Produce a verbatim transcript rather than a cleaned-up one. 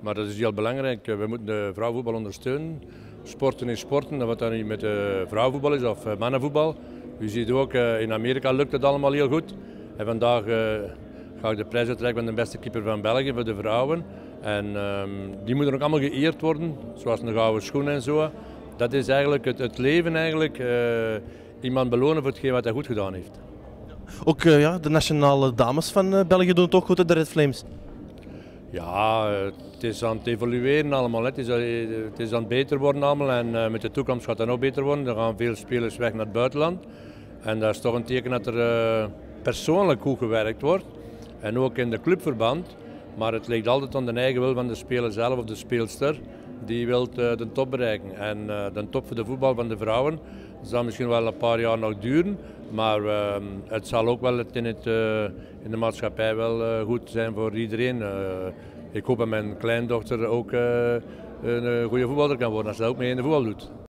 Maar dat is heel belangrijk. We moeten de vrouwenvoetbal ondersteunen. Sporten is sporten, wat dan nu met de vrouwenvoetbal is of mannenvoetbal. U ziet ook, in Amerika lukt het allemaal heel goed. En vandaag uh, ga ik de prijs uitreiken van de beste keeper van België voor de vrouwen. En um, die moeten ook allemaal geëerd worden, zoals een gouden schoen en zo. Dat is eigenlijk het, het leven eigenlijk. Uh, iemand belonen voor hetgeen wat hij goed gedaan heeft. Ook uh, ja, de nationale dames van uh, België doen het ook goed in de Red Flames. Ja, het is aan het evolueren allemaal. Het is, het is aan het beter worden allemaal en uh, met de toekomst gaat het nog beter worden. Er gaan veel spelers weg naar het buitenland. En dat is toch een teken dat er uh, persoonlijk goed gewerkt wordt. En ook in de clubverband. Maar het ligt altijd aan de eigen wil van de speler zelf of de speelster. Die wil uh, de top bereiken. En uh, de top voor de voetbal van de vrouwen zal misschien wel een paar jaar nog duren. Maar uh, het zal ook wel in, het, uh, in de maatschappij wel uh, goed zijn voor iedereen. Uh, ik hoop dat mijn kleindochter ook uh, een goede voetballer kan worden als ze ook mee in de voetbal doet.